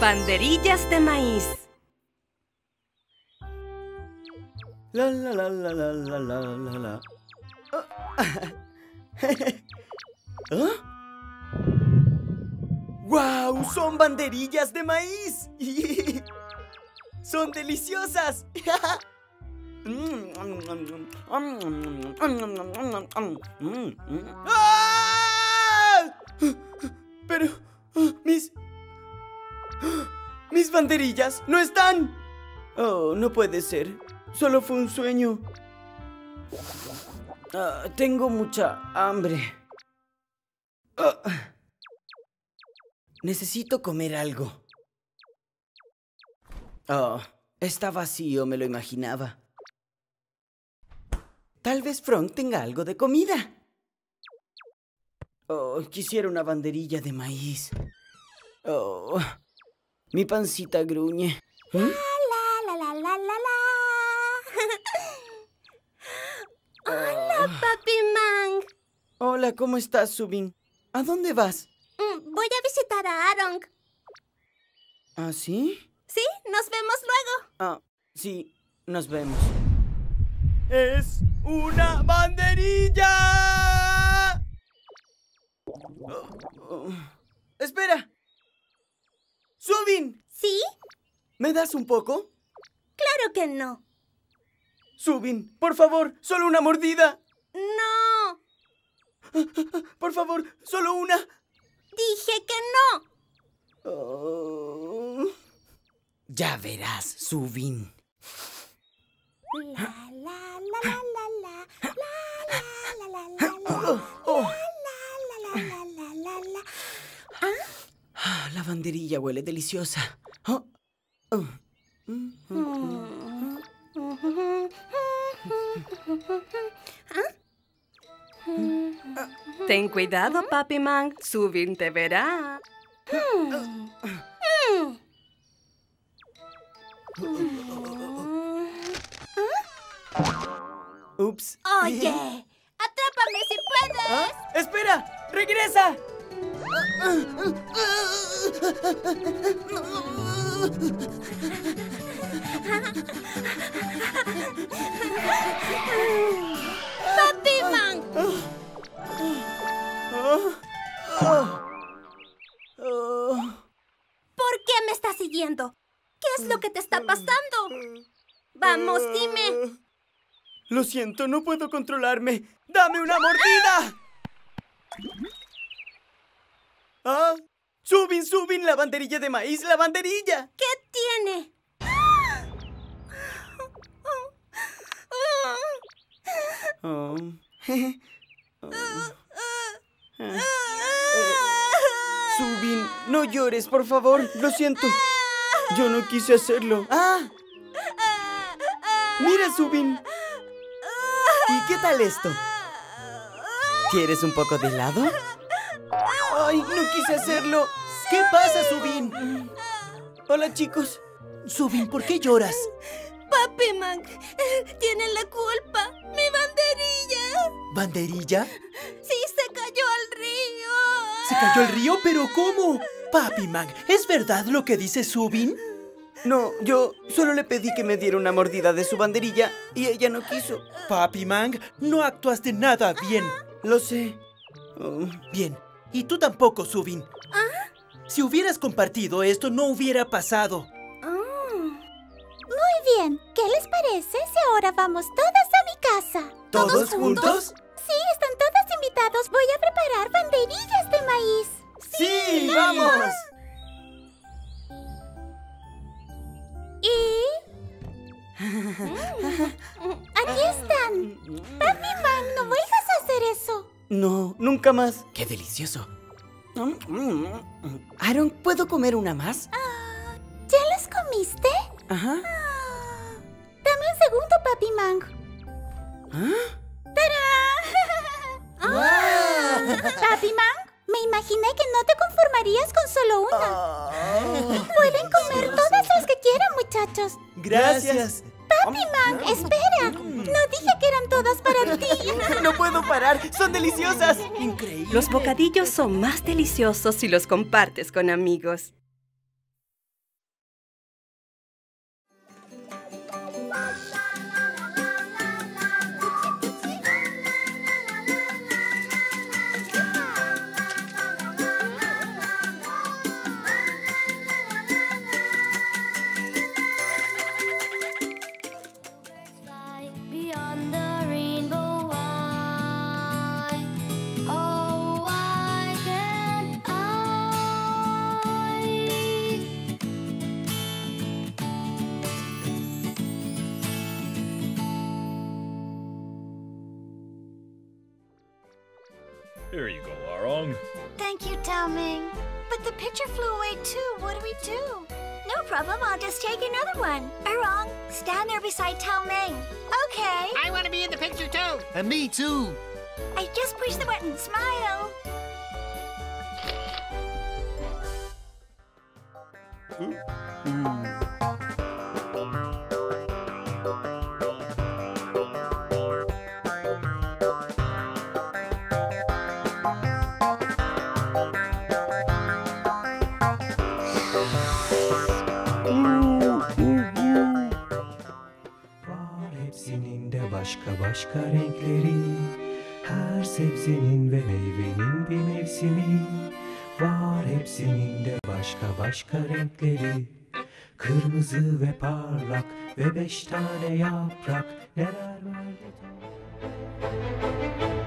Banderillas de maíz. La la la la la la la la la. ¿Ah? ¡Guau! ¡Son banderillas de maíz! ¡Son deliciosas! ¡Ah! Pero mis banderillas no están. Oh, no puede ser. Solo fue un sueño. Tengo mucha hambre. Necesito comer algo. Oh, está vacío, me lo imaginaba. Tal vez Frank tenga algo de comida. Oh, quisiera una banderilla de maíz. Oh, mi pancita gruñe. La, la, la, la, la, la. Hola, Papi Mang. Hola, ¿cómo estás, Subin? ¿A dónde vas? Voy a visitar a Aaron. ¿Ah, sí? Sí, nos vemos luego. Ah, sí, nos vemos. ¡Es una banderilla! ¡Espera! ¡Subin! ¿Sí? ¿Me das un poco? Claro que no. Subin, por favor, solo una mordida. No. Por favor, solo una. Dije que no. Oh. Ya verás, Subin. La, la, la, la, la, la, la, la, la, la, la, la, la. ¿Ah? La banderilla huele deliciosa. Oh. Oh. Ten cuidado, Papi Mang. Subin te verá. Ups. Oye, atrápame si puedes. ¿Ah? ¡Espera! ¡Regresa! Papi Mang. ¿Por qué me estás siguiendo? ¿Qué es lo que te está pasando? Vamos, dime. Lo siento, no puedo controlarme. ¡Dame una mordida! ¡Ah! ¡Subin, Subin! ¡La banderilla de maíz! ¡La banderilla! ¿Qué tiene? Oh. Subin, no llores, por favor. Lo siento. Yo no quise hacerlo. ¡Ah! Mira, Subin. ¿Y qué tal esto? ¿Quieres un poco de helado? ¡Ay, no quise hacerlo! ¿Qué pasa, Subin? Hola, chicos. Subin, ¿por qué lloras? Papi Mang, tienen la culpa. ¡Mi banderilla! ¿Banderilla? Sí, se cayó al río. ¿Se cayó el río? ¿Pero cómo? Papi Mang, ¿es verdad lo que dice Subin? No, yo solo le pedí que me diera una mordida de su banderilla y ella no quiso. Papi Mang, no actuaste nada bien. Lo sé. Oh. Bien, y tú tampoco, Subin. Si hubieras compartido esto, no hubiera pasado. Muy bien. ¿Qué les parece si ahora vamos todos a mi casa? ¿Todos juntos? Sí, están todos invitados. Voy a preparar banderillas de maíz. ¡Sí, vamos! Aquí están. Papi Mang, no vuelvas a hacer eso. No, nunca más. ¡Qué delicioso! Aaron, ¿puedo comer una más? ¿Ya las comiste? Ajá. Dame un segundo, Papi Mang. ¡Tarán! Papi Mang, me imaginé que no te conformarías con solo una. Pueden comer todas las que quieran, muchachos. Gracias. Papi Mang, espera. No dije que eran todas para ti. No puedo parar. Son deliciosas. Increíble. Los bocadillos son más deliciosos si los compartes con amigos. Here you go, Arong. Thank you, Tao Ming. But the picture flew away too. What do we do? No problem. I'll just take another one. Arong, stand there beside Tao Ming. Okay. I want to be in the picture too. And me too. I just push the button. Smile. Hepsinin de başka başka renkleri. Her sebzenin ve meyvenin bir mevsimi var. Hepsinin de başka başka renkleri. Kırmızı ve parlak ve 5 tane yaprak. Neler var?